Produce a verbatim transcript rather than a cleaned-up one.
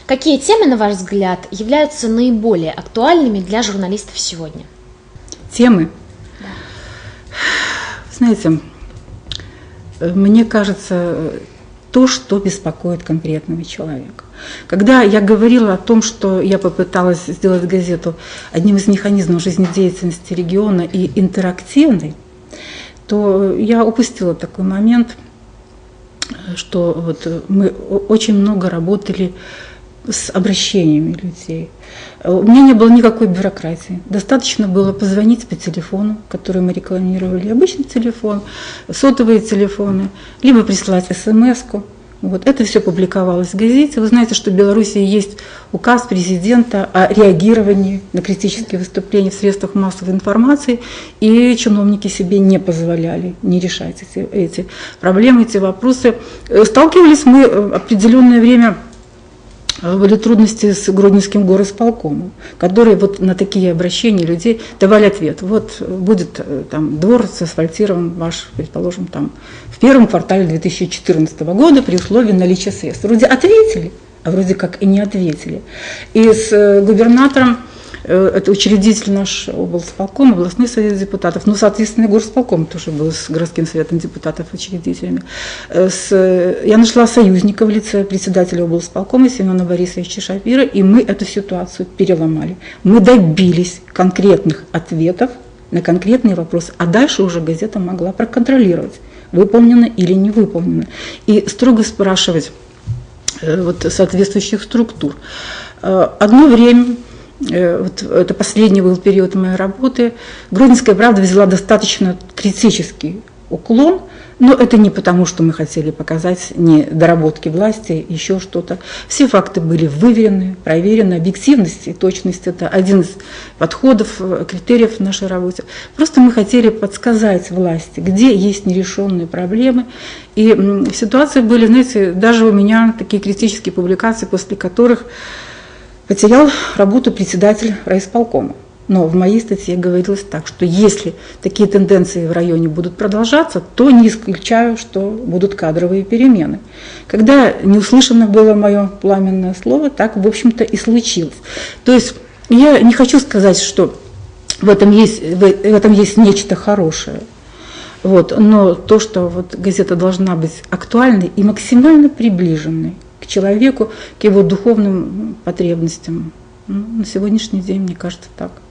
Какие темы, на ваш взгляд, являются наиболее актуальными для журналистов сегодня? Темы? Да. Знаете, мне кажется, то, что беспокоит конкретного человека. Когда я говорила о том, что я попыталась сделать газету одним из механизмов жизнедеятельности региона и интерактивной, то я упустила такой момент, что вот мы очень много работали с обращениями людей. У меня не было никакой бюрократии. Достаточно было позвонить по телефону, который мы рекламировали, обычный телефон, сотовые телефоны, либо прислать смс-ку. Вот. Это все публиковалось в газете. Вы знаете, что в Беларуси есть указ президента о реагировании на критические выступления в средствах массовой информации, и чиновники себе не позволяли не решать эти, эти проблемы, эти вопросы. Сталкивались мы определенное время, были трудности с Гродненским горосполкомом, которые вот на такие обращения людей давали ответ. Вот будет там двор асфальтирован ваш, предположим, там в первом квартале две тысячи четырнадцатого года при условии наличия средств. Вроде ответили, а вроде как и не ответили. И с губернатором, это учредитель наш облсполком, областной совет депутатов, ну, соответственно, и горсполком тоже был с городским советом депутатов учредителями. С, я нашла союзника в лице председателя облсполкома Семена Борисовича Шапира, и мы эту ситуацию переломали. Мы добились конкретных ответов на конкретные вопросы, а дальше уже газета могла проконтролировать, выполнено или не выполнено, и строго спрашивать вот, соответствующих структур. Одно время, вот это последний был период моей работы, Гродненская правда взяла достаточно критический уклон, но это не потому, что мы хотели показать недоработки власти, еще что-то. Все факты были выверены, проверены, объективность и точность – это один из подходов, критериев в нашей работе. Просто мы хотели подсказать власти, где есть нерешенные проблемы. И ситуации были, знаете, даже у меня такие критические публикации, после которых потерял работу председатель райисполкома. Но в моей статье говорилось так, что если такие тенденции в районе будут продолжаться, то не исключаю, что будут кадровые перемены. Когда не услышано было мое пламенное слово, так, в общем-то, и случилось. То есть я не хочу сказать, что в этом есть, в этом есть нечто хорошее. Вот, но то, что вот газета должна быть актуальной и максимально приближенной к человеку, к его духовным потребностям, ну, на сегодняшний день, мне кажется, так.